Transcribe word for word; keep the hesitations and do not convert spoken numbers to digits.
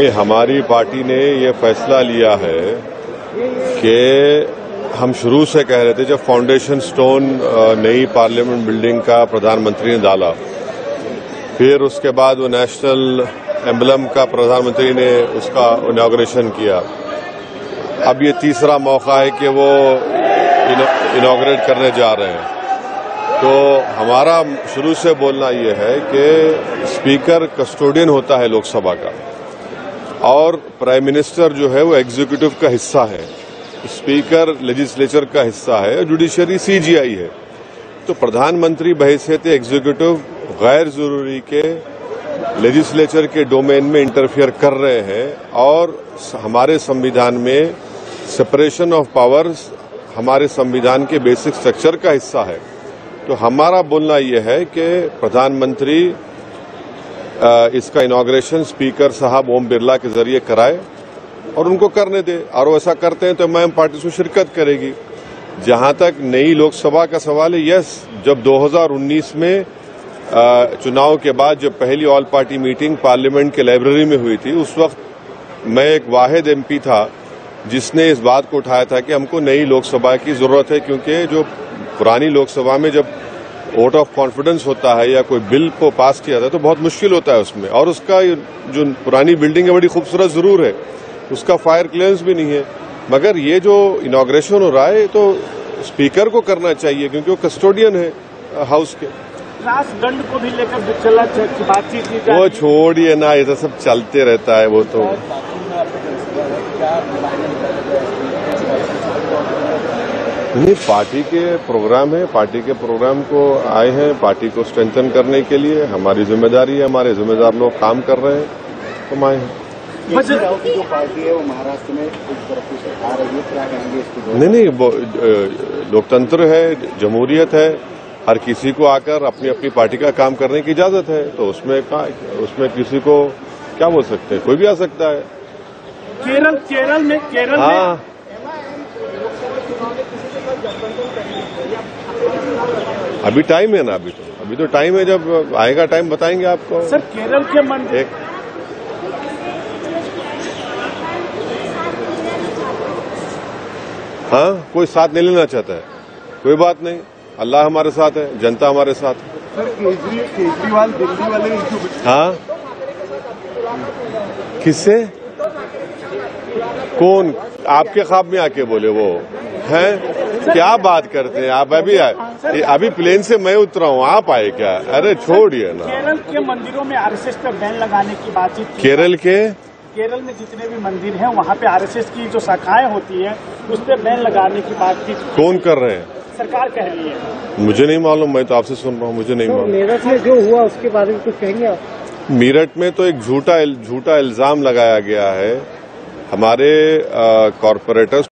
हमारी पार्टी ने ये फैसला लिया है कि हम शुरू से कह रहे थे, जब फाउंडेशन स्टोन नई पार्लियामेंट बिल्डिंग का प्रधानमंत्री ने डाला, फिर उसके बाद वो नेशनल एम्बलम का प्रधानमंत्री ने उसका इनॉग्रेशन किया। अब ये तीसरा मौका है कि वो इनॉग्रेट करने जा रहे हैं। तो हमारा शुरू से बोलना ये है कि स्पीकर कस्टोडियन होता है लोकसभा का, और प्राइम मिनिस्टर जो है वो एग्जीक्यूटिव का हिस्सा है, स्पीकर लेजिस्लेचर का हिस्सा है, और जुडिशरी सीजीआई है। तो प्रधानमंत्री बहैसियत एग्जीक्यूटिव गैर जरूरी के लेजिस्लेचर के डोमेन में इंटरफियर कर रहे हैं, और हमारे संविधान में सेपरेशन ऑफ पावर्स हमारे संविधान के बेसिक स्ट्रक्चर का हिस्सा है। तो हमारा बोलना यह है कि प्रधानमंत्री इसका इनॉग्रेशन स्पीकर साहब ओम बिरला के जरिए कराए और उनको करने दे, और वो ऐसा करते हैं तो एम पार्टी उसमें शिरकत करेगी। जहां तक नई लोकसभा का सवाल है, यस, जब दो हज़ार उन्नीस में चुनाव के बाद जब पहली ऑल पार्टी मीटिंग पार्लियामेंट के लाइब्रेरी में हुई थी, उस वक्त मैं एक वाहिद एमपी था जिसने इस बात को उठाया था कि हमको नई लोकसभा की जरूरत है, क्योंकि जो पुरानी लोकसभा में जब वोट ऑफ कॉन्फिडेंस होता है या कोई बिल को पास किया जाता है तो बहुत मुश्किल होता है उसमें, और उसका जो पुरानी बिल्डिंग है बड़ी खूबसूरत जरूर है, उसका फायर क्लियरेंस भी नहीं है। मगर ये जो इनॉग्रेशन हो रहा है तो स्पीकर को करना चाहिए, क्योंकि वो कस्टोडियन है हाउस के। राष्ट्रदंड को भी लेकर चला बातचीत की जाए, वो छोड़िए ना, ये तो सब चलते रहता है। वो तो नहीं, पार्टी के प्रोग्राम है, पार्टी के प्रोग्राम को आए हैं, पार्टी को स्ट्रेंथन करने के लिए हमारी जिम्मेदारी है, हमारे जिम्मेदार लोग काम कर रहे हैं, तो आए हैं। राव की जो पार्टी है वो महाराष्ट्र में एक तरफ से सरकार है, क्या कहेंगे इसको? नहीं नहीं, लोकतंत्र है, जमहूरियत है, हर किसी को आकर अपनी अपनी पार्टी का काम करने की इजाजत है, तो उसमें उसमें किसी को क्या बोल सकते हैं, कोई भी आ सकता है। केरल केरल में केरल हाँ, में अभी टाइम है ना, अभी तो अभी तो टाइम है, जब आएगा टाइम बताएंगे आपको। सर, केरल के मंदिर एक हाँ, कोई साथ नहीं लेना चाहता है, कोई बात नहीं, अल्लाह हमारे साथ है, जनता हमारे साथ है। सर, केजरीवाल दिल्ली वाले हाँ, किससे कौन आपके ख्वाब में आके बोले वो हैं? क्या बात करते हैं आप? अभी आए, अभी प्लेन से मैं उतरा हूँ, आप आए क्या? अरे छोड़िए ना। केरल के मंदिरों में आरएसएस पर बैन लगाने की बातचीत। केरल के केरल में जितने भी मंदिर हैं वहाँ पे आरएसएस की जो शाखाएं होती है उस पर बैन लगाने की बातचीत कौन कर रहे हैं? सरकार कह रही है। मुझे नहीं मालूम, मैं तो आपसे सुन रहा हूँ, मुझे नहीं मालूम। मेरठ में जो हुआ उसके बारे में कुछ कहेंगे आप? मेरठ में तो एक झूठा झूठा इल्जाम लगाया गया है हमारे कॉरपोरेटर्स